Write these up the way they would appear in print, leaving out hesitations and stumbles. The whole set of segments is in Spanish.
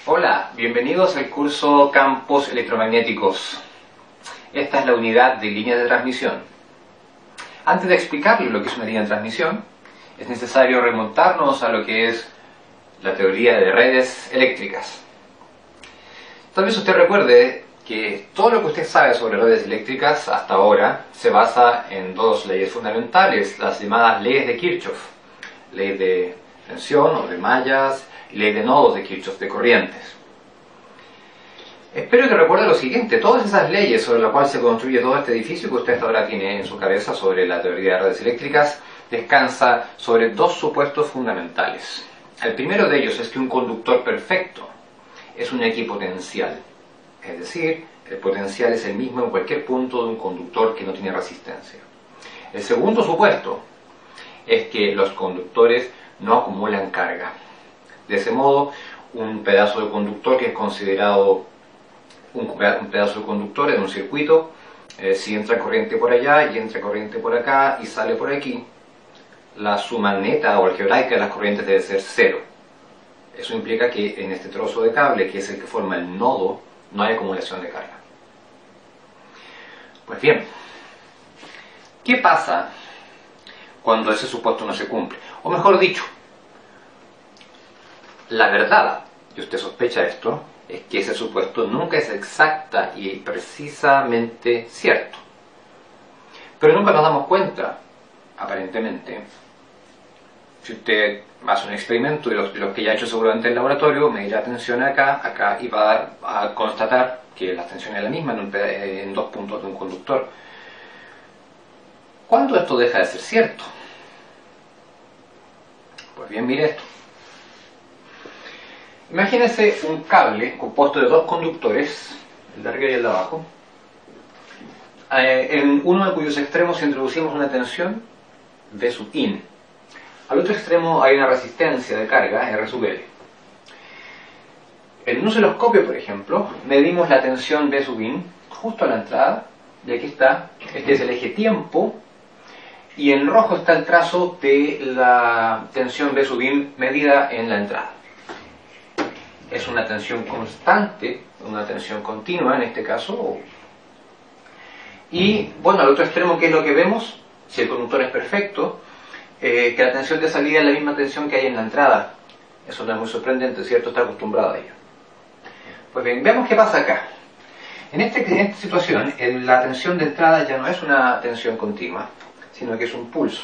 Hola, bienvenidos al curso Campos Electromagnéticos. Esta es la unidad de línea de transmisión. Antes de explicarles lo que es una línea de transmisión, es necesario remontarnos a lo que es la teoría de redes eléctricas. Tal vez usted recuerde que todo lo que usted sabe sobre redes eléctricas hasta ahora se basa en dos leyes fundamentales, las llamadas leyes de Kirchhoff, ley de tensión o de mallas y ley de nodos de Kirchhoff, de corrientes. Espero que recuerde lo siguiente: todas esas leyes sobre las cuales se construye todo este edificio que usted hasta ahora tiene en su cabeza sobre la teoría de redes eléctricas descansa sobre dos supuestos fundamentales. El primero de ellos es que un conductor perfecto es un equipotencial, es decir, el potencial es el mismo en cualquier punto de un conductor que no tiene resistencia. El segundo supuesto es que los conductores no acumulan carga. De ese modo, un pedazo de conductor que es considerado un pedazo de conductor en un circuito, si entra corriente por allá y entra corriente por acá y sale por aquí, la suma neta o algebraica de las corrientes debe ser cero. Eso implica que en este trozo de cable, que es el que forma el nodo, no hay acumulación de carga. Pues bien, ¿qué pasa cuando ese supuesto no se cumple? O mejor dicho, la verdad, y usted sospecha esto, es que ese supuesto nunca es exacta y precisamente cierto. Pero nunca nos damos cuenta, aparentemente. Si usted hace un experimento, y los que ya ha hecho seguramente en el laboratorio, medirá tensión acá, y va a constatar que la tensión es la misma en dos puntos de un conductor. ¿Cuándo esto deja de ser cierto? Pues bien, mire esto. Imagínese un cable compuesto de dos conductores, el de arriba y el de abajo, en uno de cuyos extremos introducimos una tensión V sub in. Al otro extremo hay una resistencia de carga, R sub L. En un osciloscopio, por ejemplo, medimos la tensión V sub in justo a la entrada, y aquí está, este es el eje tiempo, y en rojo está el trazo de la tensión V sub in medida en la entrada. Es una tensión constante, una tensión continua en este caso. Y bueno, al otro extremo, ¿qué es lo que vemos? Si el conductor es perfecto, que la tensión de salida es la misma tensión que hay en la entrada. Eso no es muy sorprendente, ¿cierto? Está acostumbrado a ello. Pues bien, veamos qué pasa acá. En esta situación, la tensión de entrada ya no es una tensión continua, sino que es un pulso.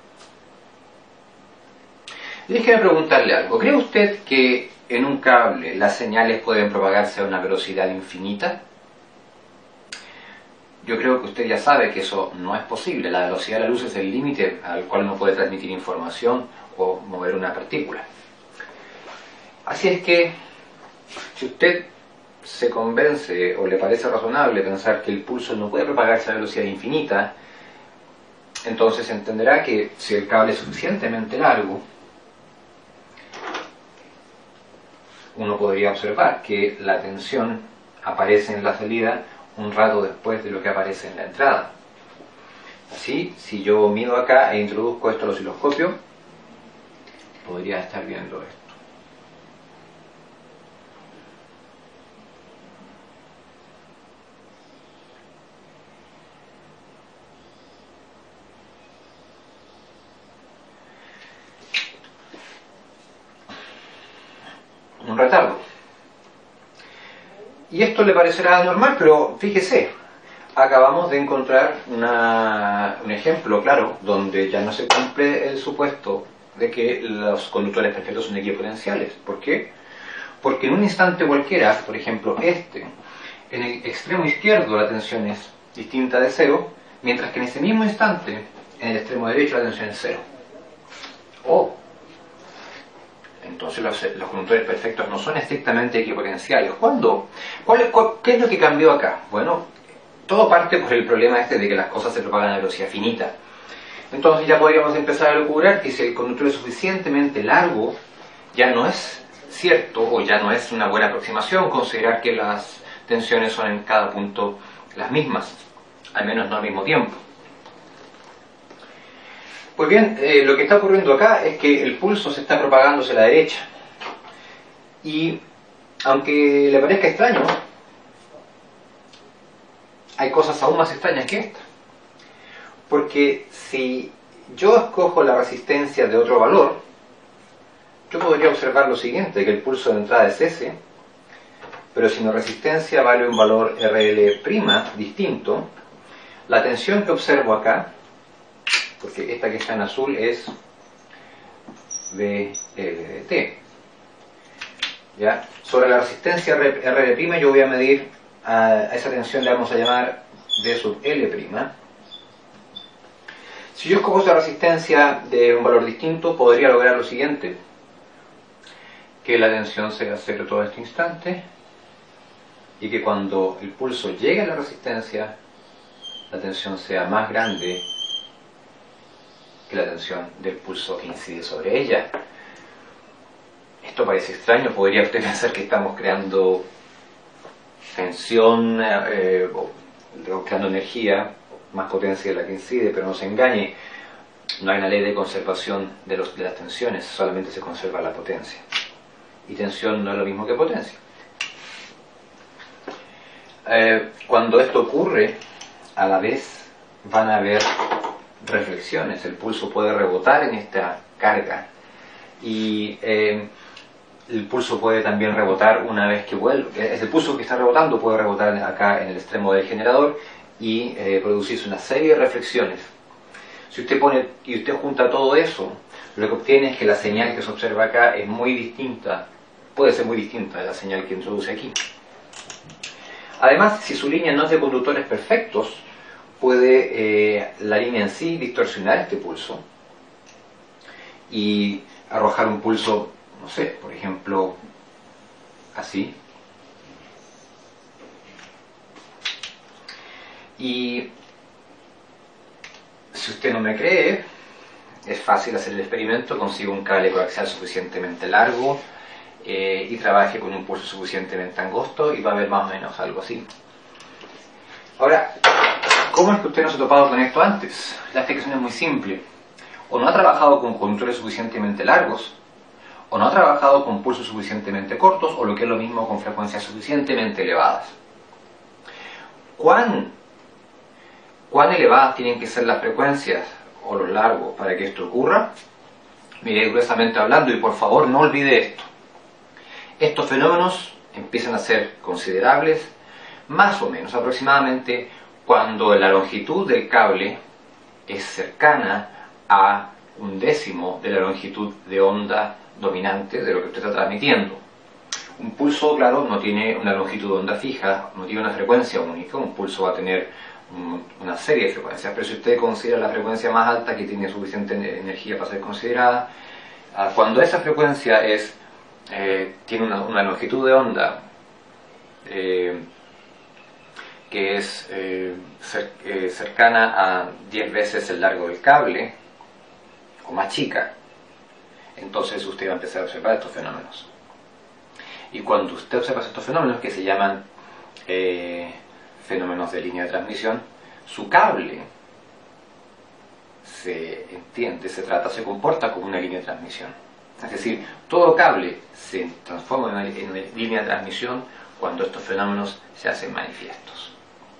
Y déjeme preguntarle algo. ¿Cree usted que en un cable las señales pueden propagarse a una velocidad infinita? Yo creo que usted ya sabe que eso no es posible. La velocidad de la luz es el límite al cual uno puede transmitir información o mover una partícula. Así es que, si usted se convence o le parece razonable pensar que el pulso no puede propagarse a velocidad infinita, entonces entenderá que si el cable es suficientemente largo, uno podría observar que la tensión aparece en la salida un rato después de lo que aparece en la entrada. Así, si yo mido acá e introduzco esto al osciloscopio, podría estar viendo esto. Un retardo. Y esto le parecerá normal, pero fíjese, acabamos de encontrar un ejemplo claro donde ya no se cumple el supuesto de que los conductores perfectos son equipotenciales. ¿Por qué? Porque en un instante cualquiera, por ejemplo en el extremo izquierdo la tensión es distinta de cero, mientras que en ese mismo instante, en el extremo derecho la tensión es cero. Entonces los conductores perfectos no son estrictamente equipotenciales. ¿Cuándo? ¿Qué es lo que cambió acá? Bueno, todo parte por el problema de que las cosas se propagan a velocidad finita. Entonces ya podríamos empezar a lucubrar que si el conductor es suficientemente largo, ya no es cierto o ya no es una buena aproximación considerar que las tensiones son en cada punto las mismas, al menos no al mismo tiempo. Pues bien, lo que está ocurriendo acá es que el pulso se está propagando hacia la derecha y Aunque le parezca extraño, hay cosas aún más extrañas que esta. Porque si yo escojo la resistencia de otro valor, yo podría observar lo siguiente, que el pulso de entrada es S, pero si mi resistencia vale un valor RL' distinto, la tensión que observo acá, porque esta que está en azul es VLT, ¿ya? Sobre la resistencia RL' yo voy a medir a esa tensión, le vamos a llamar D sub L'. Si yo escojo esa resistencia de un valor distinto, podría lograr lo siguiente, que la tensión sea cero todo este instante, y que cuando el pulso llegue a la resistencia, la tensión sea más grande que la tensión del pulso que incide sobre ella. Esto parece extraño, podría usted pensar que estamos creando tensión, o creando energía, más potencia de la que incide, pero no se engañe, no hay una ley de conservación de las tensiones, solamente se conserva la potencia. Y tensión no es lo mismo que potencia. Cuando esto ocurre, a la vez van a haber reflexiones, el pulso puede rebotar en esta carga y el pulso puede también rebotar una vez que vuelve, el pulso que está rebotando puede rebotar acá en el extremo del generador y producirse una serie de reflexiones. Si usted pone y usted junta todo eso, lo que obtiene es que la señal que se observa acá es muy distinta, puede ser muy distinta de la señal que introduce aquí. Además, si su línea no es de conductores perfectos, puede la línea en sí distorsionar este pulso y arrojar un pulso, no sé, por ejemplo, así. Y si usted no me cree, es fácil hacer el experimento, consiga un cable coaxial suficientemente largo y trabaje con un pulso suficientemente angosto y va a ver más o menos algo así. Ahora, ¿cómo es que usted no se ha topado con esto antes? La explicación es muy simple. O no ha trabajado con conductores suficientemente largos, o no ha trabajado con pulsos suficientemente cortos, o lo que es lo mismo, con frecuencias suficientemente elevadas. ¿Cuán elevadas tienen que ser las frecuencias o los largos para que esto ocurra? Mire, gruesamente hablando, y por favor no olvide esto. Estos fenómenos empiezan a ser considerables, más o menos aproximadamente, cuando la longitud del cable es cercana a 1/10 de la longitud de onda dominante de lo que usted está transmitiendo. Un pulso, claro, no tiene una longitud de onda fija, no tiene una frecuencia única, un pulso va a tener una serie de frecuencias, pero si usted considera la frecuencia más alta, que tiene suficiente energía para ser considerada, cuando esa frecuencia tiene una longitud de onda que es cercana a 10 veces el largo del cable, o más chica, entonces usted va a empezar a observar estos fenómenos. Y cuando usted observa estos fenómenos, que se llaman fenómenos de línea de transmisión, su cable se se comporta como una línea de transmisión. Es decir, todo cable se transforma en una línea de transmisión cuando estos fenómenos se hacen manifiestos.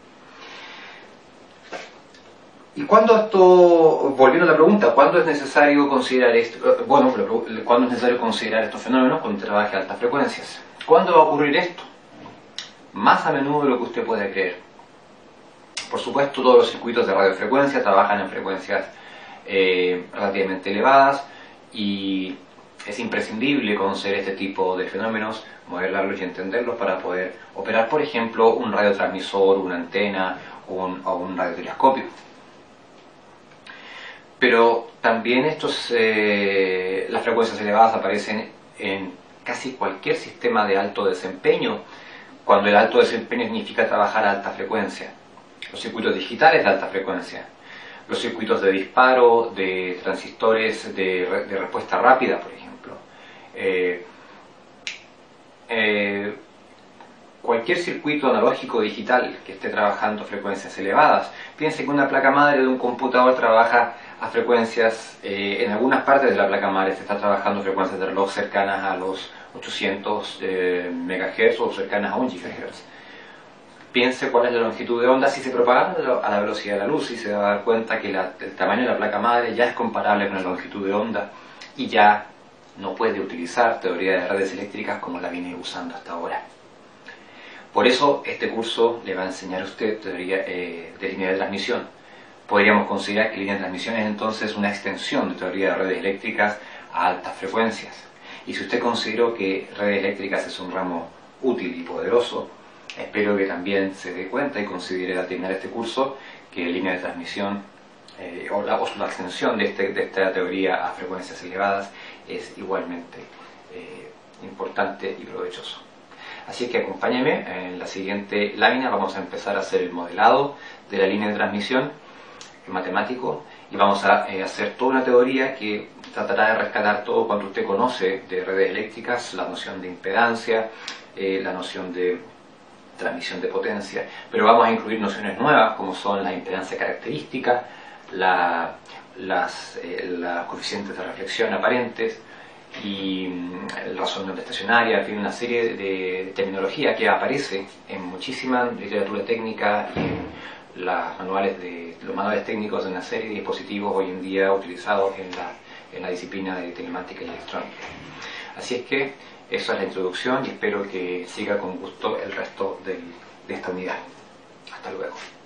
¿Y cuándo volviendo a la pregunta, cuándo es necesario considerar esto? Bueno, ¿cuándo es necesario considerar estos fenómenos cuando trabaje a altas frecuencias? ¿Cuándo va a ocurrir esto? Más a menudo de lo que usted puede creer. Por supuesto, todos los circuitos de radiofrecuencia trabajan en frecuencias relativamente elevadas y es imprescindible conocer este tipo de fenómenos, modelarlos y entenderlos para poder operar, por ejemplo, un radiotransmisor, una antena o un radiotelescopio. Pero también las frecuencias elevadas aparecen en casi cualquier sistema de alto desempeño, cuando el alto desempeño significa trabajar a alta frecuencia. Los circuitos digitales de alta frecuencia, los circuitos de disparo, de transistores de respuesta rápida, por ejemplo. Cualquier circuito analógico digital que esté trabajando a frecuencias elevadas. Piense que una placa madre de un computador trabaja a frecuencias, en algunas partes de la placa madre se está trabajando frecuencias de reloj cercanas a los 800 MHz o cercanas a 1 GHz. Piense cuál es la longitud de onda si se propaga a la velocidad de la luz, y se va a dar cuenta que el tamaño de la placa madre ya es comparable con la longitud de onda y ya no puede utilizar teoría de redes eléctricas como la viene usando hasta ahora. Por eso este curso le va a enseñar a usted teoría de línea de transmisión. Podríamos considerar que línea de transmisión es entonces una extensión de teoría de redes eléctricas a altas frecuencias. Y si usted consideró que redes eléctricas es un ramo útil y poderoso, espero que también se dé cuenta y considere al terminar este curso que línea de transmisión o la extensión de esta teoría a frecuencias elevadas es igualmente importante y provechoso. Así que acompáñeme, en la siguiente lámina vamos a empezar a hacer el modelado de la línea de transmisión matemático, y vamos a hacer toda una teoría que tratará de rescatar todo cuanto usted conoce de redes eléctricas, la noción de impedancia, la noción de transmisión de potencia, pero vamos a incluir nociones nuevas como son la impedancia característica, las coeficientes de reflexión aparentes y el razonamiento estacionario, en fin, una serie de terminología que aparece en muchísima literatura técnica y en los manuales técnicos de una serie de dispositivos hoy en día utilizados en la disciplina de telemática y electrónica. Así es que esa es la introducción y espero que siga con gusto el resto de esta unidad. Hasta luego.